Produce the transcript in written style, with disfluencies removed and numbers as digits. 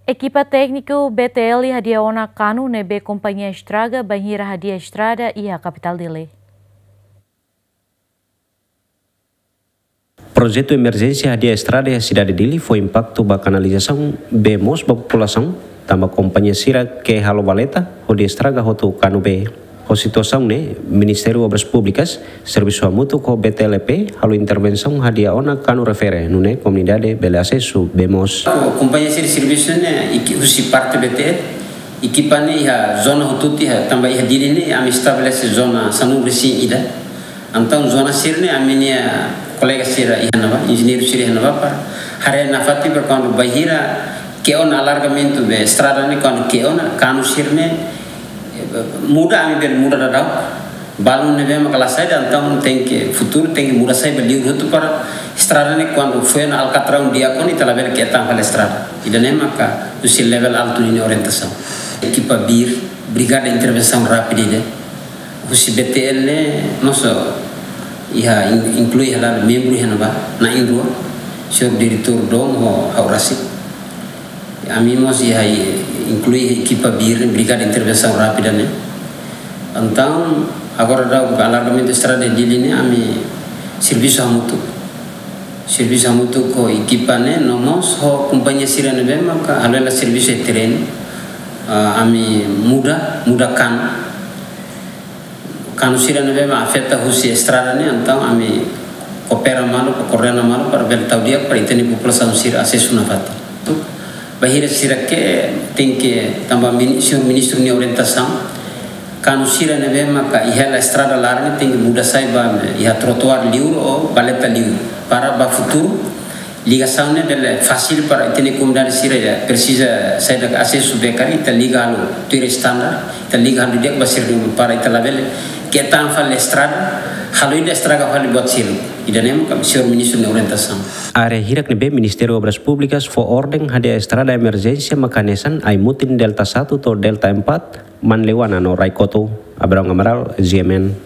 Equipa técnico BTL hadia ona kanu nebe companhia estraga banhira hadia estrada e a capital dele. Projeto emergência hadia estrada e a cidade dele foi impacto ba canalização bemos ba população tambah companhia sira que halo valeta hodi estraga hotu kanu be. A situação né Ministério Obras Públicas serviço mútuo com BTLP halo intervenção hadia ona kanu refere no né comunidade bele acesso bemos. Companhia sira serviço né usi parte BTL equipa né ia zona hututi tambah ia diri né am estabelece zona sanu resi ida. Então zona sira né aminia colega sira ia nava engenheiro sira ia nava para hare na fati per quando bahira que on alargamento be estrada né quando que on kanu sira né muda ami ber muda dadau balun ne bem aquela saída então tem que futuro tem que muda sai beli ruto para estrada né quando foi na Alcatrão dia quando itala ver que tá na estrada e daí maka do seu level alto de orientação equipa BIR brigada de intervenção rápida de o CBTL né nosso ia inclui hala membro na Indua senhor diretor dom Aurasi ami mos ia inclui equipa BIR brigada de intervenção rápida né então agora dá o alargamento estrada de linha ami serviço mútuo com equipa né nós ho companhia sirene bem maka halela serviço de terreno ami muda kanu sirene bem afeta husi estrada né então ami coopera malu correndo malu para ver tau dia para entender população sira acesso na fata bahira sira que tem que tambah ministro de orientação kanu sira ne bem maka ihela estrada larga tem que muda saiba ia trotoar livre ou baleta livre para ba futuro ligação né dele fácil para entender comunidade sira precisa sair da acesso becari tá ligado tuir standard tá ligado dia basir para itala bele que tá fal estrada halo ida estraga fal buat sira ida nem kam senhor ministro de orientação Are hirak nebe Ministério Obras Públicas for ordem hadia estrada emergência makanesan ai mutin delta 1 atau delta 4 manlewana no Raikoto Abraham Amaral GMN